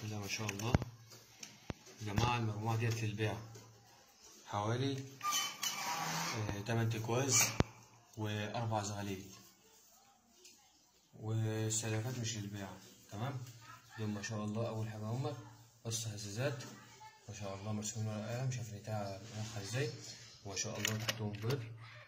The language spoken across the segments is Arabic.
بسم الله ما شاء الله يا جماعة. المجموعة ديت للبيع، حوالي 8 تكواز و4 زغاليل، والسلافات مش للبيع. تمام. دول ما شاء الله أول حاجة هما قص هزازات ما شاء الله مرسومين ورقة قلم، شايف نتاعها مناخها ازاي، وما شاء الله تحتهم بيض،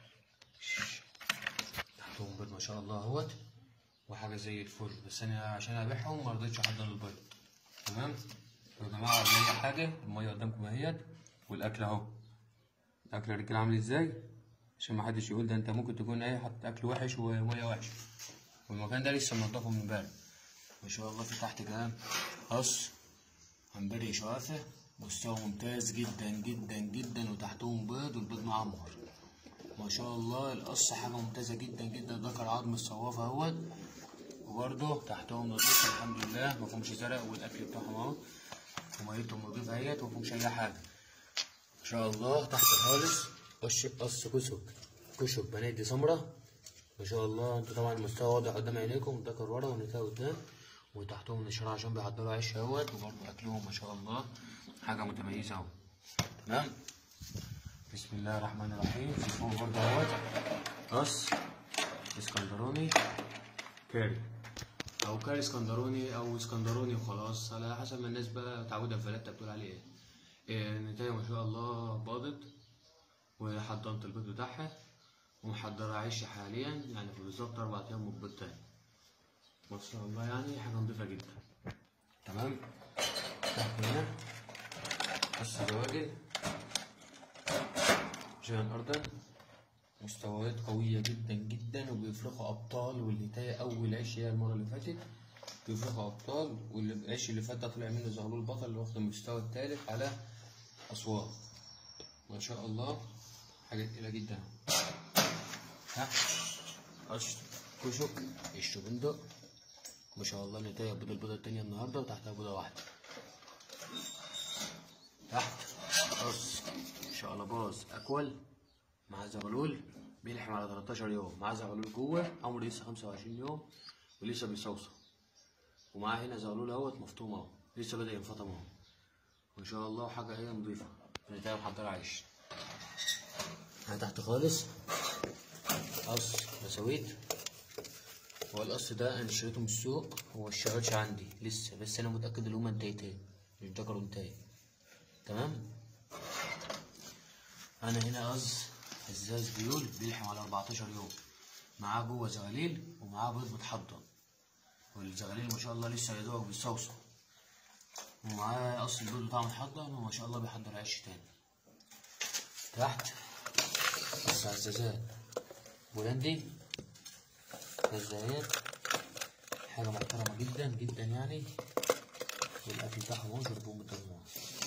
تحتهم بيض ما شاء الله اهوت، وحاجة زي الفل. بس أنا عشان أبيعهم مرضتش أحضر البيض. تمام يا جماعة. أهم حاجة المية قدامكم اهيت، والأكل أهو. الأكل الرجالة عامل ازاي، عشان محدش يقول ده أنت ممكن تكون حاطط أكل وحش ومية وحشة. والمكان ده لسه منضفه من امبارح ما شاء الله. في تحت كلام قص عنبري شوافة، مستوى ممتاز جدا جدا جدا، وتحتهم بيض والبيض معمر ما شاء الله. القص حاجة ممتازة جدا جدا. ذكر عظم الصوافة اهوت، وبرضه تحتهم نضيف الحمد لله، مفهومش زرق، والأكل بتاعهم اهو، وميتهم نضيفة اهيت، ومفهومش أي حاجة ما شاء الله. تحت خالص قص كشك بنادي سمرة ما شاء الله. انتوا طبعا المستوى واضح قدام عينيكم، الذكر ورا والنتاية قدام، وتحتهم النشارة عشان بيحضروا عيش اهوت، وبرضه أكلهم ما شاء الله حاجة متميزة اهو. تمام. بسم الله الرحمن الرحيم. في فوق برضه اهوت قص اسكندراني كاري، أو كاري اسكندراني، أو اسكندراني وخلاص، على حسب ما الناس بقى متعودة في بلدها بتقول عليه ايه. النتاية ما شاء الله باضت، وحضرت البيض بتاعها، ومحضرة عيش حاليا، يعني في بالظبط 4 أيام من البيض تاني ما شاء الله، يعني حاجة نضيفة جدا. تمام. تحت هنا قص دواجن جان أردن، مستويات قوية جدا جدا، وبيفرخوا أبطال. والنتاية أول عيش هي المرة اللي فاتت بيفرخوا أبطال، والعيش اللي فات ده طلع منه زغلول بطل اللي واخد المستوى التالت على أسوان ما شاء الله. حاجة تقيلة جدا. تحت قش كشك عيش بندق ما شاء الله. النتاية بيض البيضة التانية النهاردة، وتحتها بيضة واحدة. تحت قص شقلباز أكول مع زغلول بيلحم على 13 يوم، مع زغلول جوه عمره لسه 25 يوم ولسه بيصوصو، ومعاه هنا زغلول اهوت مفطوم اهو، لسه بدأ ينفطم اهو ما شاء الله. حاجة هي نضيفة. النتاية محضرة عيش. هنا تحت خالص قص بسويت. هو القص ده انا اشتريته من السوق، هو مشتغلش عندي لسه، بس انا متأكد ان هما انتايتين مش ذكر وانتاي. تمام. انا هنا قص هزاز بيول بيلحم على 14 يوم، معاه جوه زغاليل ومعاه بيض متحضر، والزغاليل ما شاء الله لسه يا دوبك بيصوصوا، ومعاه قص البيض بتاعه متحضر، وما شاء الله بيحضر عيش تاني. تحت قص هزازات بولندي هزايات، حاجة محترمة جدا جدا يعني، والأكل بتاعهم اهو شربوه من الدموع.